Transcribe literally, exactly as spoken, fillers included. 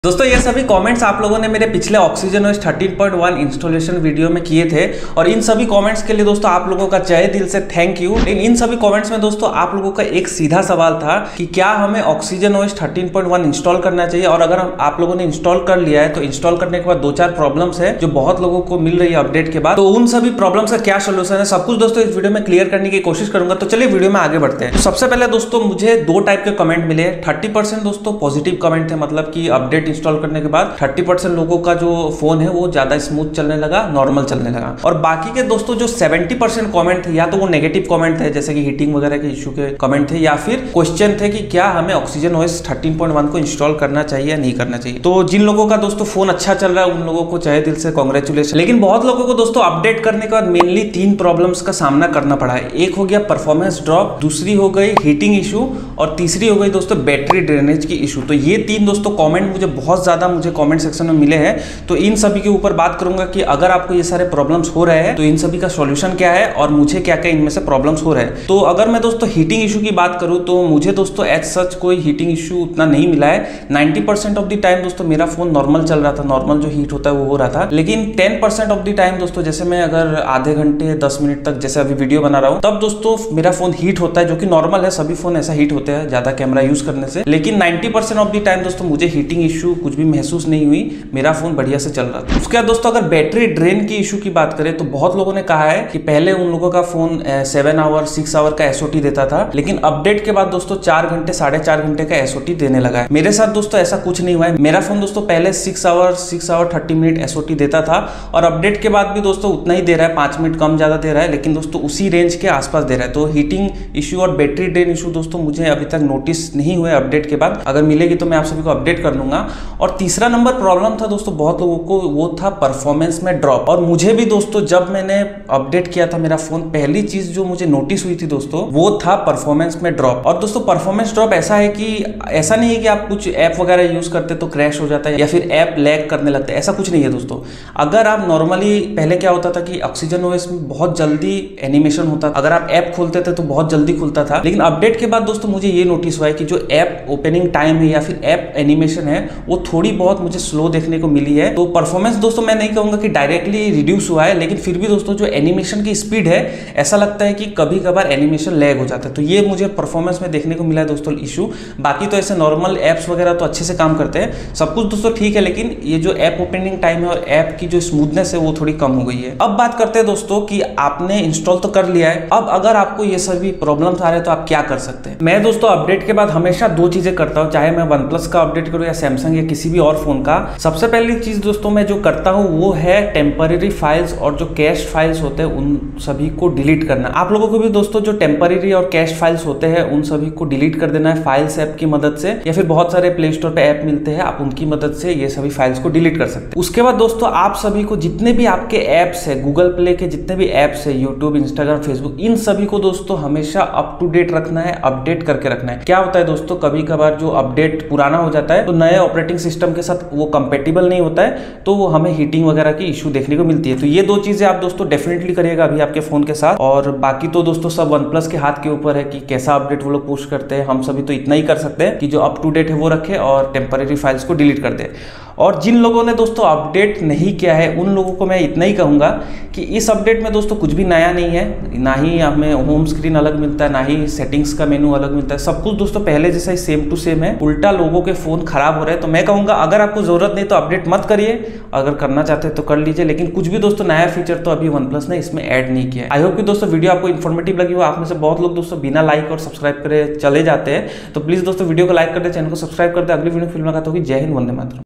दोस्तों ये सभी कमेंट्स आप लोगों ने मेरे पिछले Oxygen OS thirteen point one installation video में किए थे और इन सभी कमेंट्स के लिए दोस्तों आप लोगों का तहे दिल से थैंक यू। इन इन सभी कमेंट्स में दोस्तों आप लोगों का एक सीधा सवाल था कि क्या हमें Oxygen OS thirteen point one install करना चाहिए, और अगर हम आप लोगों ने इंस्टॉल कर लिया है तो इंस्टॉल करने के बाद दो चार प्रॉब्लम्स है जो बहुत लोगों को मिल रही है अपडेट के बाद, तो उन सभी प्रॉब्लम्स का क्या सोल्यूशन है सब कुछ दोस्तों इस वीडियो में क्लियर करने की कोशिश करूंगा। तो चलिए वीडियो में आगे बढ़ते हैं। तो सबसे पहले दोस्तों मुझे दो टाइप के कमेंट मिले। थर्टी परसेंट दोस्तों पॉजिटिव कमेंट थे, मतलब कि अपडेट इंस्टॉल करने के बाद थर्टी परसेंट लोगों का जो फोन है वो ज्यादा स्मूथ चलने लगा, नॉर्मल चलने लगा। और बाकी के दोस्तों जो सेवेंटी परसेंट कमेंट थे या तो वो नेगेटिव कमेंट थे जैसे कि हीटिंग वगैरह के इशू के कमेंट थे, या फिर क्वेश्चन थे कि क्या हमें Oxygen OS thirteen point one को इंस्टॉल करना चाहिए या नहीं करना चाहिए। तो जिन लोगों का दोस्तों फोन अच्छा चल रहा है उन लोगों को तहे दिल से कांग्रेचुलेशन। लेकिन बहुत लोगों को दोस्तों अपडेट करने के बाद मेनली तीन प्रॉब्लम्स का सामना करना पड़ा है। एक हो गया परफॉर्मेंस ड्रॉप, दूसरी हो गई हीटिंग इशू, और तीसरी हो गई दोस्तों बैटरी ड्रेनेज की इशू। तो ये तीन दोस्तों कमेंट मुझे बहुत ज्यादा मुझे कमेंट सेक्शन में मिले हैं, तो इन सभी के ऊपर बात करूंगा कि अगर आपको ये सारे प्रॉब्लम्स हो रहे हैं तो इन सभी का सॉल्यूशन क्या है और मुझे क्या क्या इनमें से प्रॉब्लम्स हो रहे हैं। तो अगर मैं दोस्तों हीटिंग इशू की बात करूं तो मुझे दोस्तों एज सच कोई हीटिंग इशू उतना नहीं मिला है। Ninety percent of the time दोस्तों मेरा फोन नॉर्मल चल रहा था, नॉर्मल जो हीट होता है वो हो रहा था। लेकिन ten percent of the time दोस्तों जैसे मैं अगर आधे घंटे दस मिनट तक जैसे अभी वीडियो बना रहा हूं तब दोस्तों मेरा फोन हीट होता है, जो कि नॉर्मल है, सभी फोन ऐसा हीट होते हैं ज्यादा कैमरा यूज करने से। लेकिन ninety percent of the time दोस्तों मुझे हीटिंग इशू कुछ भी महसूस नहीं हुई, मेरा फोन बढ़िया से चल रहा था। उसके बाद दोस्तों अगर बैटरी ड्रेन की इशू की बात करें तो बहुत लोगों ने कहा है कि पहले उन लोगों का phone seven hour six hour का एसओटी देता था, लेकिन अपडेट के बाद दोस्तों चार घंटे साढ़े चार घंटे का एसओटी देने लगा है। मेरे साथ दोस्तों ऐसा कुछ नहीं हुआ है। मेरा फोन दोस्तों पहले six hour six hour thirty minute SOT देता था और अपडेट के बाद भी दोस्तों उतना ही दे रहा है, पांच मिनट कम ज्यादा दे रहा है, लेकिन दोस्तों उसी रेंज के आसपास दे रहा है। तो हीटिंग इशू और बैटरी ड्रेन इशू दोस्तों मुझे अभी तक नोटिस नहीं हुए अपडेट के बाद। अगर मिलेगी तो मैं आप सभी को अपडेट कर दूंगा। और तीसरा नंबर प्रॉब्लम था दोस्तों बहुत लोगों को, वो था परफॉर्मेंस में ड्रॉप। और मुझे भी दोस्तों जब मैंने अपडेट किया था मेरा फोन, पहली चीज जो मुझे नोटिस हुई थी दोस्तों वो था परफॉर्मेंस में ड्रॉप। और दोस्तों परफॉर्मेंस ड्रॉप ऐसा है कि ऐसा नहीं है कि आप कुछ ऐप वगैरह यूज करते तो क्रैश हो जाता है या फिर ऐप लैग करने लगता है, ऐसा कुछ नहीं है दोस्तों। अगर आप नॉर्मली पहले क्या होता था कि ऑक्सीजन ओएस में बहुत जल्दी एनिमेशन होता था, अगर आप ऐप खोलते थे तो बहुत जल्दी खुलता था। लेकिन अपडेट के बाद दोस्तों मुझे ये नोटिस हुआ है कि जो ऐप ओपनिंग टाइम है या फिर ऐप एनिमेशन है वो थोड़ी बहुत मुझे स्लो देखने को मिली है। तो परफॉर्मेंस दोस्तों मैं नहीं कहूंगा कि डायरेक्टली रिड्यूस हुआ है, लेकिन फिर भी दोस्तों जो एनिमेशन की स्पीड है ऐसा लगता है कि कभी कभार एनिमेशन लैग हो जाता है। तो ये मुझे परफॉर्मेंस में देखने को मिला है दोस्तों इशू। बाकी तो ऐसे नॉर्मल एप्स वगैरह तो अच्छे से काम करते हैं, सब कुछ दोस्तों ठीक है, लेकिन ये जो ऐप ओपनिंग टाइम है और ऐप की जो स्मूथनेस है वो थोड़ी कम हो गई है। अब बात करते हैं दोस्तों कि आपने इंस्टॉल तो कर लिया है, अब अगर आपको ये सभी प्रॉब्लम्स आ रहे हैं तो आप क्या कर सकते हैं। मैं दोस्तों अपडेट के बाद हमेशा दो चीजें करता हूँ, चाहे मैं वन प्लस का अपडेट करूँ या सैमसंग या किसी भी और फोन का। सबसे पहली चीज दोस्तों मैं जो करता हूँ वो है टेम्पररी फाइल्स और जो कैश फाइल्स होते हैं उन सभी को डिलीट करना। आप लोगों को भी दोस्तों जो टेम्पररी और कैश फाइल्स होते हैं उन सभी को डिलीट कर देना है फाइल्स ऐप की मदद से, या फिर बहुत सारे प्ले स्टोर पे ऐप मिलते हैं आप उनकी मदद से ये सभी फाइल्स को डिलीट कर सकते हैं। उसके बाद दोस्तों आप सभी को जितने भी आपके ऐप्स है, गूगल प्ले के जितने भी ऐप्स है, यूट्यूब, इंस्टाग्राम, फेसबुक, इन सभी को दोस्तों हमेशा अप टू डेट रखना है, अपडेट करके रखना है। क्या होता है दोस्तों कभी कभार जो अपडेट पुराना हो जाता है तो नए ऑपरेटिंग सिस्टम के साथ वो कंपेटेबल नहीं होता है, तो वो हमें हीटिंग वगैरह की इशू देखने को मिलती है। तो ये दो चीजें आप दोस्तों डेफिनेटली करिएगा अभी आपके फोन के साथ। और बाकी तो दोस्तों सब वन प्लस के हाथ के ऊपर है कि कैसा अपडेट वो लोग पुश करते हैं। हम सभी तो इतना ही कर सकते हैं कि जो अप टू डेट है वो रखे और टेम्पररी फाइल्स को डिलीट कर दे। और जिन लोगों ने दोस्तों अपडेट नहीं किया है उन लोगों को मैं इतना ही कहूंगा कि इस अपडेट में दोस्तों कुछ भी नया नहीं है, ना ही हमें होम स्क्रीन अलग मिलता है, ना ही सेटिंग्स का मेनू अलग मिलता है, सब कुछ दोस्तों पहले जैसा ही सेम टू सेम है। उल्टा लोगों के फोन खराब हो रहे हैं। तो मैं कहूंगा अगर आपको जरूरत नहीं तो अपडेट मत करिए, अगर करना चाहते हैं तो कर लीजिए, लेकिन कुछ भी दोस्तों नया फीचर तो अभी वन प्लस ने इसमें ऐड नहीं किया है। आई होप कि दोस्तों वीडियो आपको इन्फॉर्मेटिव लगी हो। आप में से बहुत लोग दोस्तों बिना लाइक और सब्सक्राइब करे चले जाते हैं, तो प्लीज दोस्तों वीडियो को लाइक कर दे, चैनल को सब्सक्राइब कर दे। अगली वीडियो फिल्म मुलाकात होगी। जय हिंद, वंदे मातरम।